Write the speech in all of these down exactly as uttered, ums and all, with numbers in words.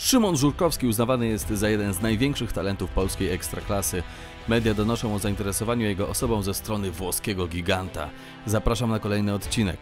Szymon Żurkowski uznawany jest za jeden z największych talentów polskiej ekstraklasy. Media donoszą o zainteresowaniu jego osobą ze strony włoskiego giganta. Zapraszam na kolejny odcinek.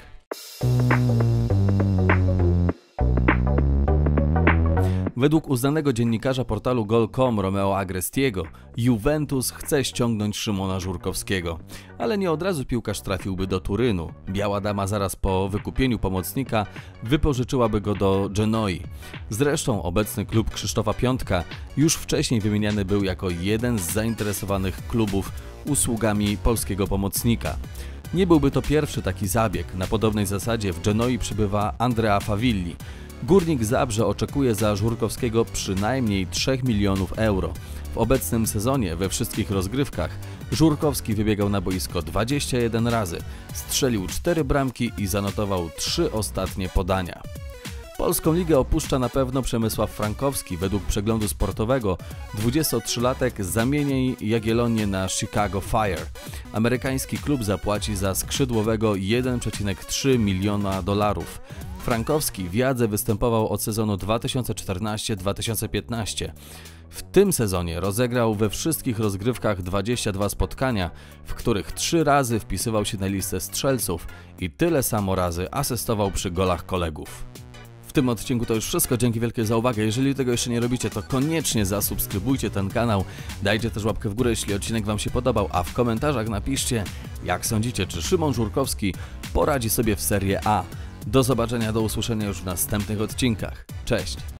Według uznanego dziennikarza portalu Gol kropka com Romeo Agrestiego, Juventus chce ściągnąć Szymona Żurkowskiego. Ale nie od razu piłkarz trafiłby do Turynu. Biała Dama zaraz po wykupieniu pomocnika wypożyczyłaby go do Genoi. Zresztą obecny klub Krzysztofa Piątka już wcześniej wymieniany był jako jeden z zainteresowanych klubów usługami polskiego pomocnika. Nie byłby to pierwszy taki zabieg. Na podobnej zasadzie w Genoi przybywa Andrea Favilli. Górnik Zabrze oczekuje za Żurkowskiego przynajmniej trzech milionów euro. W obecnym sezonie we wszystkich rozgrywkach Żurkowski wybiegał na boisko dwadzieścia jeden razy, strzelił cztery bramki i zanotował trzy ostatnie podania. Polską ligę opuszcza na pewno Przemysław Frankowski. Według przeglądu sportowego dwudziestotrzylatek zamieni Jagiellonię na Chicago Fire. Amerykański klub zapłaci za skrzydłowego jeden przecinek trzy miliona dolarów. Frankowski w Jadze występował od sezonu dwa tysiące czternastego dwa tysiące piętnastego. W tym sezonie rozegrał we wszystkich rozgrywkach dwadzieścia dwa spotkania, w których trzy razy wpisywał się na listę strzelców i tyle samo razy asystował przy golach kolegów. W tym odcinku to już wszystko, dzięki wielkie za uwagę. Jeżeli tego jeszcze nie robicie, to koniecznie zasubskrybujcie ten kanał, dajcie też łapkę w górę, jeśli odcinek Wam się podobał, a w komentarzach napiszcie, jak sądzicie, czy Szymon Żurkowski poradzi sobie w Serie A. Do zobaczenia, do usłyszenia już w następnych odcinkach. Cześć!